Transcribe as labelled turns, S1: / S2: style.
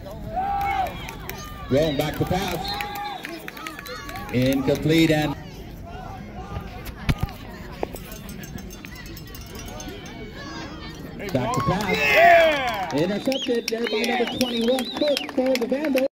S1: Going back to pass. Incomplete and back to pass. Intercepted there by number 21, Cook for the Vandals.